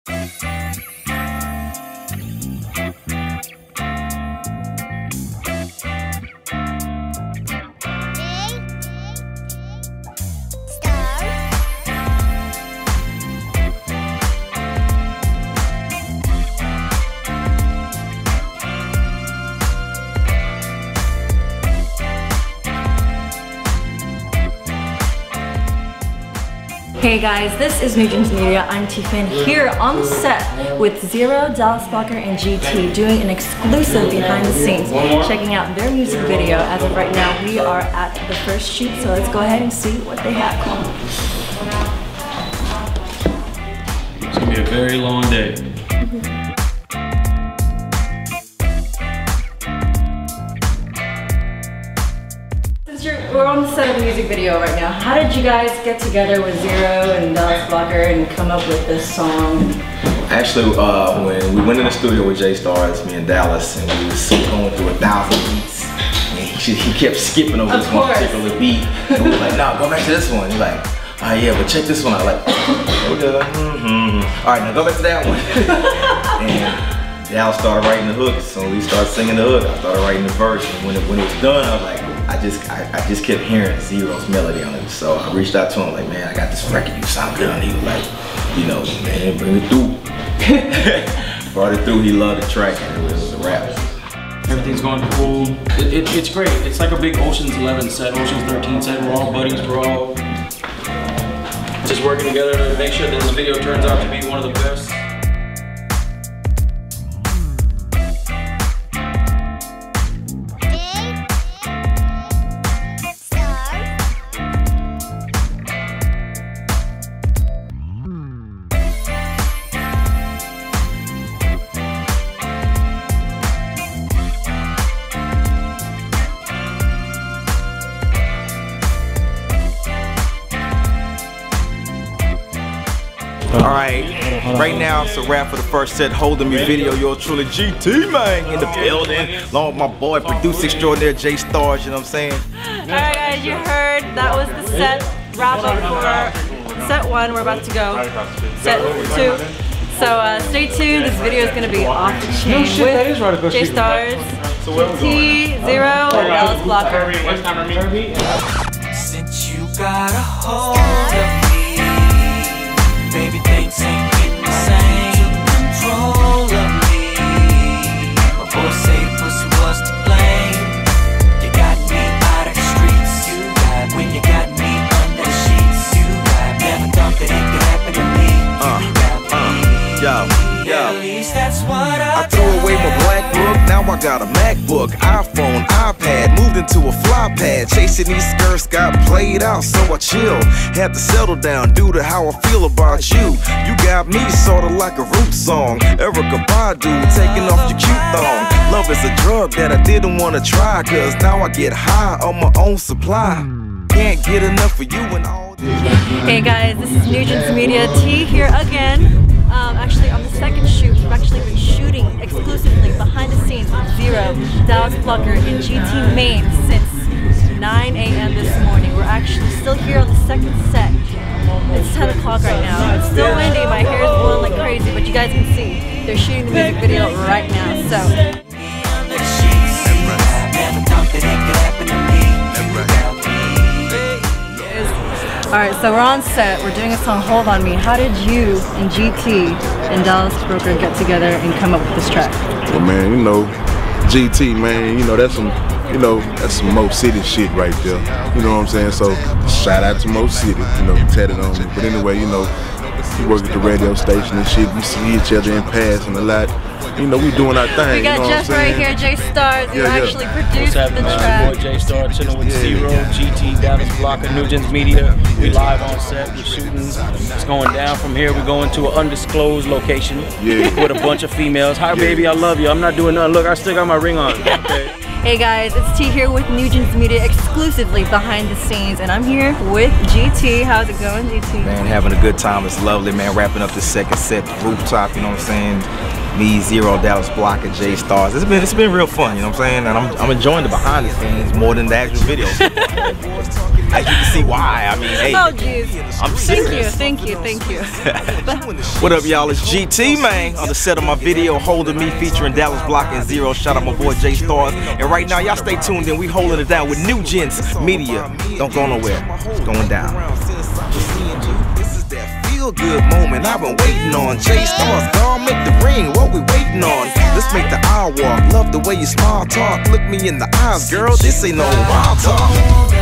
Hey guys, this is NuGens Media. I'm ThyPhan here on the set with Zero, Dallas Blocker, and GT doing an exclusive behind the scenes, checking out their music video. As of right now, we are at the first shoot, so let's go ahead and see what they have. It's gonna be a very long day. We're on the set of a music video right now. How did you guys get together with Zero and Dallas Blocker and come up with this song? Actually, when we went in the studio with JStarz, me and Dallas, and we was going through 1,000 beats, and he kept skipping over this one particular beat. And we were like, no, go back to this one. He's like, oh yeah, but check this one out. Like, okay, all right, now go back to that one. And Dallas started writing the hook, so we started singing the hook. I started writing the verse, and when it was done, I was like, I just kept hearing Zero's melody on it. So I reached out to him like, man, I got this record, you sound good. And he was like, you know, man, bring it through. Brought it through, he loved the track, and it was a rap. Everything's going cool. It's great. It's like a big Ocean's 11 set, Ocean's 13 set. We're all buddies, we're all just working together to make sure that this video turns out to be one of the best. Alright, right now it's a wrap for the first set. Holding me video, yours truly GT Mayne in the building. Along with my boy, producer extraordinaire JStarz, you know what I'm saying? Alright guys, you heard that was the set wrap up for set 1. We're about to go set 2. So stay tuned, this video is going to be off the chain with JStarz, GT, Zero, and Dallas Blocker. Since you got a hold of me, baby, things ain't getting the same. Took control of me. My boy say pussy was to blame. You got me out of the streets. You got when you got me under the sheets. You got never thought that it could happen to me. At least that's what I threw away my black book, now I got a MacBook, iPhone, iPad, moved into a fly pad. Chasing these skirts got played out, so I chill. Had to settle down due to how I feel about you. You got me sorta like a root song. Erykah Badu taking off your cute thong. Love is a drug that I didn't wanna try, cause now I get high on my own supply. Can't get enough of you and all this. Hey guys, this is NuGens Media, T here again. Actually on the second shoot, we've actually been shooting exclusively behind the scenes with Zero, Dallas Blocker, and GT Mayne since 9 a.m. this morning. We're actually still here on the second set. It's 10 o'clock right now. It's still windy, my hair is blowing like crazy, but you guys can see they're shooting the music video right now. So. Alright, so we're on set, we're doing a song, Hold On Me. How did you and GT and Dallas Blocker get together and come up with this track? Well man, you know, GT, man, you know, that's some Mo City shit right there. You know what I'm saying? So shout out to Mo City, you know, tatted on me. But anyway, you know, we work at the radio station and shit, we see each other in passing a lot. You know, we doing our thing. We got you know Jeff right here, JStarz, who actually produced the track. Boy JStarz chilling with Zero, GT, Dallas Blocker, NuGens Media. We live on set, we're shooting. It's going down from here. We're going to an undisclosed location with a bunch of females. Hi baby, I love you. I'm not doing nothing. Look, I still got my ring on. Okay. Hey guys, it's T here with NuGens Media exclusively behind the scenes, and I'm here with GT. How's it going, GT? Man, having a good time. It's lovely, man. Wrapping up the second set, the rooftop, you know what I'm saying? me, Zero, Dallas Block, and JStarz. It's been real fun, you know what I'm saying? And I'm enjoying the behind the scenes more than the actual videos. As you can see why. I mean, hey. Oh, jeez. I'm serious. Thank you. What up, y'all? It's GT Mayne on the set of my video Holding Me featuring Dallas Block and Zero. Shout out my boy JStarz. And right now, y'all stay tuned in. We holding it down with NuGens Media. Don't go nowhere. It's going down. This is that feel-good moment I've been waiting on. JStarz, gone make the ring. What we waiting on? Let's make the hour walk. Love the way you smile talk. Look me in the eyes, girl. This ain't no wild talk.